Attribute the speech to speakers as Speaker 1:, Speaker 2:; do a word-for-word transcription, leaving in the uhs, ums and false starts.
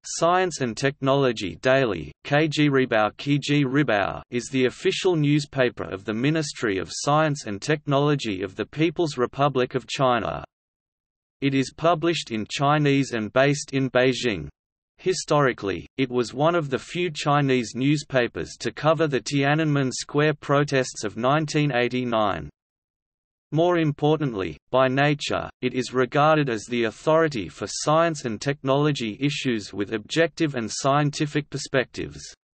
Speaker 1: Science and Technology Daily is the official newspaper of the Ministry of Science and Technology of the People's Republic of China. It is published in Chinese and based in Beijing. Historically, it was one of the few Chinese newspapers to cover the Tiananmen Square protests of nineteen eighty-nine. More importantly, by nature, it is regarded as the authority for science and technology issues with objective and scientific perspectives.